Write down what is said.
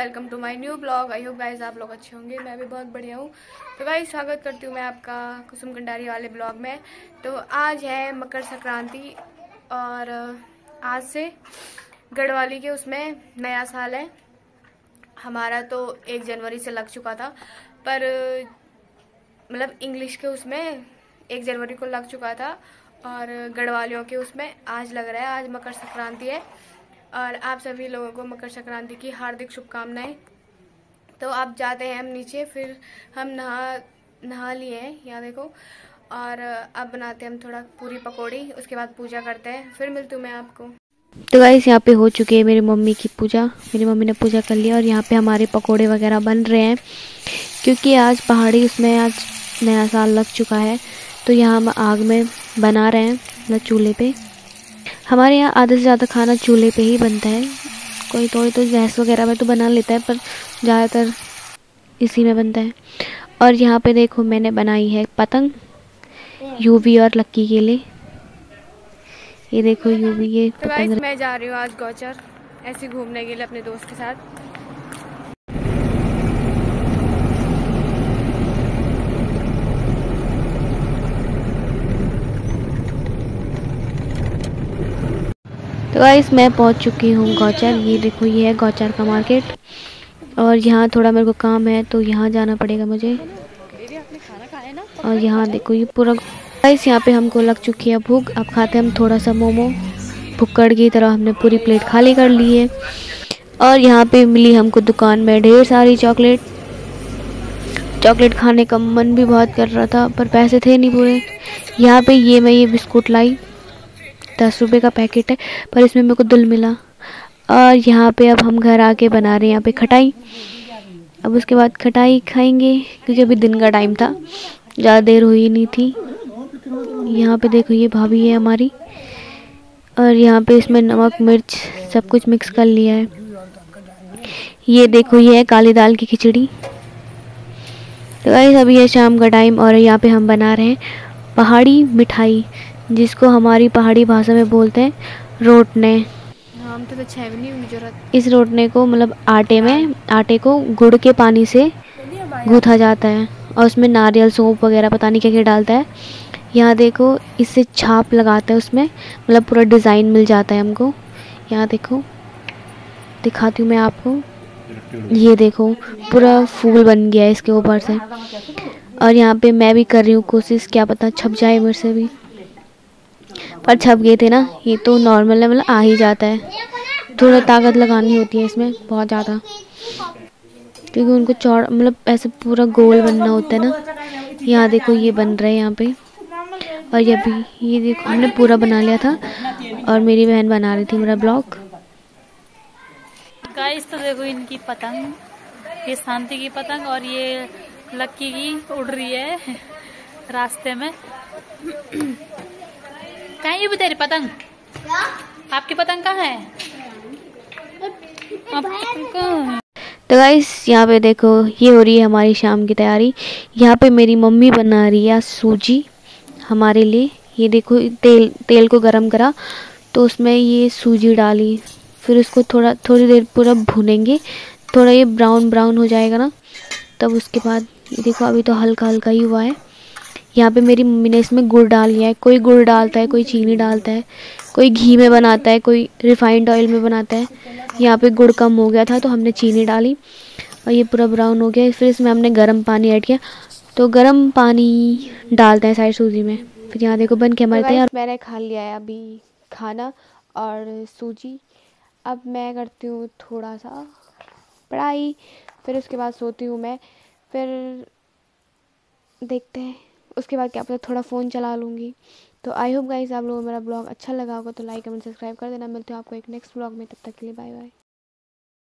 Welcome to my new blog. I hope guys आप लोग अच्छे होंगे। मैं भी बहुत बढ़िया हूँ। तो गाइस स्वागत करती हूँ मैं आपका कुसुम कंडारी वाले ब्लॉग में। तो आज है मकर संक्रांति और आज से गढ़वाली के उसमें नया साल है। हमारा तो 1 जनवरी से लग चुका था, पर मतलब इंग्लिश के उसमें 1 जनवरी को लग चुका था और गढ़वालियों के उसमें आज लग रहा है। आज मकर संक्रांति है और आप सभी लोगों को मकर संक्रांति की हार्दिक शुभकामनाएं। तो आप जाते हैं हम नीचे, फिर हम नहा लिए हैं यहाँ देखो, और अब बनाते हैं हम थोड़ा पूरी पकौड़ी, उसके बाद पूजा करते हैं, फिर मिलती हूँ मैं आपको। तो गाइस यहाँ पे हो चुकी है मेरी मम्मी की पूजा। मेरी मम्मी ने पूजा कर लिया और यहाँ पे हमारे पकोड़े वगैरह बन रहे हैं, क्योंकि आज पहाड़ी उसमें आज नया साल लग चुका है। तो यहाँ हम आग में बना रहे हैं, मतलब चूल्हे पे। हमारे यहाँ आधे से ज़्यादा खाना चूल्हे पे ही बनता है। कोई तो गैस वगैरह में तो बना लेता है, पर ज़्यादातर इसी में बनता है। और यहाँ पे देखो मैंने बनाई है पतंग यूवी और लक्की के लिए। ये देखो यूवी ये तो गाइस पतंग। मैं जा रही हूँ आज गौचर ऐसे घूमने के लिए अपने दोस्त के साथ। तो गाइस मैं पहुंच चुकी हूँ गौचर। ये देखो ये है गौचर का मार्केट, और यहाँ थोड़ा मेरे को काम है तो यहाँ जाना पड़ेगा मुझे। और यहाँ देखो ये पूरा गाइस यहाँ पे हमको लग चुकी है भूख। अब खाते हैं हम थोड़ा सा मोमो। भुक्कड़ की तरह हमने पूरी प्लेट खाली कर ली है। और यहाँ पे मिली हमको दुकान में ढेर सारी चॉकलेट खाने का मन भी बहुत कर रहा था, पर पैसे थे नहीं पूरे। यहाँ पे ये बिस्कुट लाई, 10 रुपये का पैकेट है, पर इसमें मेरे को दुल मिला। और यहाँ पे अब हम घर आके बना रहे हैं यहाँ पे खटाई। अब उसके बाद खटाई खाएंगे, क्योंकि अभी दिन का टाइम था, ज़्यादा देर हुई नहीं थी। यहाँ पे देखो ये भाभी है हमारी, और यहाँ पे इसमें नमक मिर्च सब कुछ मिक्स कर लिया है। ये देखो ये है काली दाल की खिचड़ी। तो गाइस अभी है शाम का टाइम और यहाँ पे हम बना रहे हैं पहाड़ी मिठाई, जिसको हमारी पहाड़ी भाषा में बोलते हैं रोटने। हम तो छह भी नहीं होगी जरूरत। इस रोटने को मतलब आटे को गुड़ के पानी से गूँथा जाता है, और उसमें नारियल सौंफ वगैरह पता नहीं क्या क्या डालता है। यहाँ देखो इससे छाप लगाता है उसमें, मतलब पूरा डिज़ाइन मिल जाता है हमको। यहाँ देखो दिखाती हूँ मैं आपको। ये देखो पूरा फूल बन गया है इसके ऊपर से। और यहाँ पे मैं भी कर रही हूँ कोशिश, क्या पता छप जाए मेरे से भी, पर छप गए थे ना। ये तो नॉर्मल है, मतलब आ ही जाता है। थोड़ा ताकत लगानी होती है इसमें बहुत ज़्यादा, क्योंकि उनको चौड़ा मतलब ऐसे पूरा गोल बनना होता है ना। यहाँ देखो ये बन रहा है यहाँ पे। और ये देखो हमने पूरा बना लिया था, और मेरी बहन बना रही थी मेरा ब्लॉग। गाइस तो देखो इनकी पतंग, ये शांति की पतंग और ये लक्की की उड़ रही है रास्ते में। कहाँ ये तेरी पतंग? आपकी पतंग कहाँ है? तो गाइस यहाँ पे देखो ये हो रही है हमारी शाम की तैयारी। यहाँ पे मेरी मम्मी बना रही है सूजी हमारे लिए। ये देखो तेल को गरम करा, तो उसमें ये सूजी डाली, फिर उसको थोड़ी देर पूरा भूनेंगे। थोड़ा ये ब्राउन हो जाएगा ना, तब उसके बाद ये देखो अभी तो हल्का हल्का ही हुआ है। यहाँ पे मेरी मम्मी ने इसमें गुड़ डाल लिया है। कोई गुड़ डालता है, कोई चीनी डालता है, कोई घी में बनाता है, कोई रिफाइंड ऑयल में बनाता है। यहाँ पे गुड़ कम हो गया था तो हमने चीनी डाली, और ये पूरा ब्राउन हो गया। फिर इसमें हमने गर्म पानी ऐड किया, तो गर्म पानी डालते हैं साइड सूजी में। फिर यहाँ देखो बन के हमारे तैयार। मैंने खा लिया है अभी खाना और सूजी। अब मैं करती हूँ थोड़ा सा पढ़ाई, फिर उसके बाद सोती हूँ मैं। फिर देखते हैं उसके बाद क्या पता थोड़ा फ़ोन चला लूँगी। तो आई होप गाइस आप लोगों को मेरा ब्लॉग अच्छा लगा होगा, तो लाइक कमेंट सब्सक्राइब कर देना। मिलते हैं आपको एक नेक्स्ट ब्लॉग में, तब तक के लिए बाय बाय।